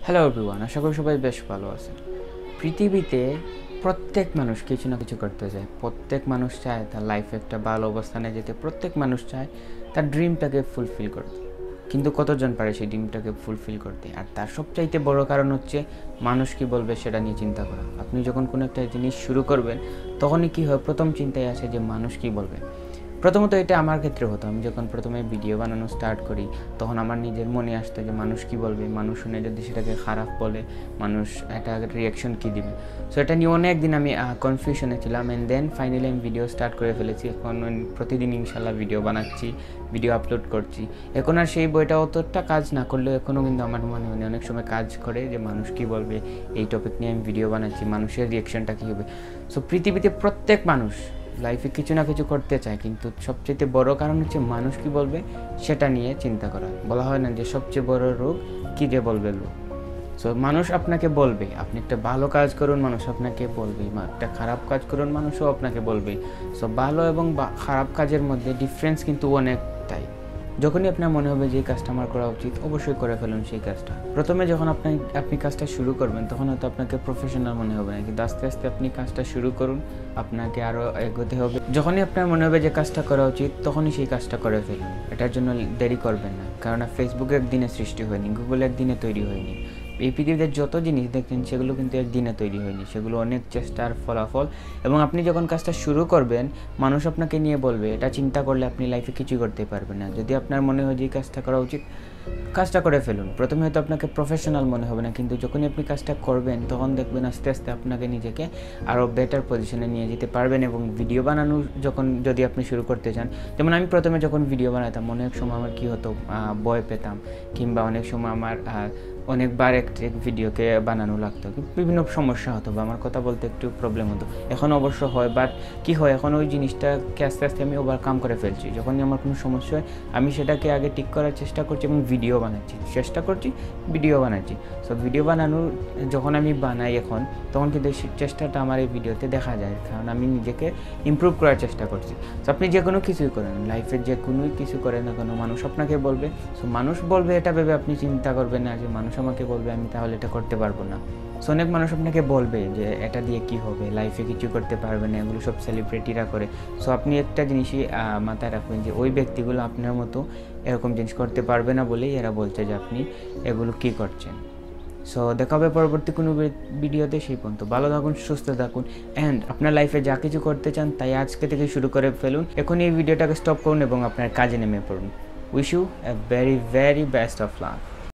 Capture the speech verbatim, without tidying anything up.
Hello everyone, আশা করি সবাই বেশ ভালো আছেন। পৃথিবীতে প্রত্যেক মানুষ কিছু না কিছু করতে চায়। প্রত্যেক মানুষ চায় তার লাইফে একটা ভালো অবস্থানে যেতে। প্রত্যেক মানুষ চায় তার ড্রিমটাকে ফুলফিল করতে। কিন্তু কতজন পারে সেই ড্রিমটাকে ফুলফিল করতে? আর তার সবচাইতে বড় কারণ হচ্ছে মানুষ কী বলবে সেটা নিয়ে চিন্তা করা। আপনি যখন কোনো একটা জিনিস শুরু করবেন তখনই কী হয়, প্রথম চিন্তায় আসে যে মানুষ কী বলবে। প্রথমত এটা আমার ক্ষেত্রে হতো। আমি যখন প্রথমে ভিডিও বানানো স্টার্ট করি তখন আমার নিজের মনে আসতো যে মানুষ কী বলবে, মানুষ শুনে যদি সেটাকে খারাপ বলে, মানুষ একটা রিয়াকশন কী দিবে। সো এটা নিয়ে অনেক দিন আমি কনফিউশনে ছিলাম। অ্যান্ড দেন ফাইনালি আমি ভিডিও স্টার্ট করে ফেলেছি। এখন প্রতিদিন ইনশাল্লাহ ভিডিও বানাচ্ছি, ভিডিও আপলোড করছি। এখন আর সেই বইটা অতটা কাজ না করলেও এখনও কিন্তু আমার মনে মনে অনেক সময় কাজ করে যে মানুষ কী বলবে, এই টপিক নিয়ে আমি ভিডিও বানাচ্ছি, মানুষের রিয়াকশনটা কী হবে। সো পৃথিবীতে প্রত্যেক মানুষ লাইফে কিছু না কিছু করতে চায়, কিন্তু সবচেয়ে বড় কারণ হচ্ছে মানুষ কী বলবে সেটা নিয়ে চিন্তা করা। বলা হয় না যে সবচেয়ে বড় রোগ কী যে বলবে লোক। সো মানুষ আপনাকে বলবে, আপনি একটা ভালো কাজ করুন মানুষ আপনাকে বলবে, একটা খারাপ কাজ করুন মানুষও আপনাকে বলবে। সো ভালো এবং খারাপ কাজের মধ্যে ডিফারেন্স কিন্তু অনেকটাই। যখনই আপনার মনে হবে যে এই কাজটা আমার করা উচিত, অবশ্যই করে ফেলুন সেই কাজটা। প্রথমে যখন আপনি আপনি কাজটা শুরু করবেন তখন হয়তো আপনাকে প্রফেশনাল মনে হবে না, কিন্তু আস্তে আস্তে আপনি কাজটা শুরু করুন, আপনাকে আরও এগোতে হবে। যখনই আপনার মনে হবে যে কাজটা করা উচিত তখনই সেই কাজটা করে ফেলুন। এটার জন্য দেরি করবেন না, কারণ ফেসবুক একদিনে সৃষ্টি হয়নি, গুগল একদিনে তৈরি হয়নি। এই পৃথিবীতে যত জিনিস দেখছেন সেগুলো কিন্তু একদিনে তৈরি হয়নি, সেগুলো অনেক চেষ্টার ফলাফল। এবং আপনি যখন কাজটা শুরু করবেন মানুষ আপনাকে নিয়ে বলবে, এটা চিন্তা করলে আপনি লাইফে কিছুই করতে পারবেন না। যদি আপনার মনে হয় যে কাজটা করা উচিত, কাজটা করে ফেলুন। প্রথমে হয়তো আপনাকে প্রফেশনাল মনে হবে না, কিন্তু যখনই আপনি কাজটা করবেন তখন দেখবেন আস্তে আস্তে আপনাকে নিজেকে আরও বেটার পজিশনে নিয়ে যেতে পারবেন। এবং ভিডিও বানানো যখন যদি আপনি শুরু করতে চান, যেমন আমি প্রথমে যখন ভিডিও বানাতাম অনেক সময় আমার কী হতো, ভয় পেতাম, কিংবা অনেক সময় আমার অনেকবার এক এক ভিডিওকে বানানো লাগতো, বিভিন্ন সমস্যা হতো বা আমার কথা বলতে একটু প্রবলেম হতো। এখন অবশ্য হয়, বাট কী হয়, এখন ওই জিনিসটাকে আস্তে আস্তে আমি ওভারকাম করে ফেলছি। যখনই আমার কোনো সমস্যা হয় আমি সেটাকে আগে ঠিক করার চেষ্টা করছি এবং ভিডিও বানাচ্ছি, চেষ্টা করছি ভিডিও বানাচ্ছি। সো ভিডিও বানানোর যখন আমি বানাই এখন, তখন কিন্তু সেই চেষ্টাটা আমার এই ভিডিওতে দেখা যায়, কারণ আমি নিজেকে ইমপ্রুভ করার চেষ্টা করছি। সো আপনি যে কোনো কিছুই করেন, লাইফের যে কোনোই কিছু করেন না কেন, মানুষ আপনাকে বলবে। সো মানুষ বলবে এটা ভেবে আপনি চিন্তা করবেন না যে মানুষ আমাকে বলবে আমি তাহলে এটা করতে পারবো না। সো অনেক মানুষ আপনাকে বলবে যে এটা দিয়ে কি হবে, লাইফে কিছু করতে পারবে না, এগুলো সব সেলিব্রিটিরা করে। সো আপনি একটা জিনিসই মাথায় রাখবেন যে ওই ব্যক্তিগুলো আপনার মতো এরকম জিনিস করতে পারবে না বলেই এরা বলছে যে আপনি এগুলো কী করছেন। সো দেখা হবে পরবর্তী কোনো ভিডিওতে। সেই পর্যন্ত ভালো থাকুন, সুস্থ থাকুন, অ্যান্ড আপনার লাইফে যা কিছু করতে চান তাই আজকে থেকে শুরু করে ফেলুন। এখন এই ভিডিওটাকে স্টপ করুন এবং আপনার কাজে নেমে পড়ুন। Wish you a very very best of lakh.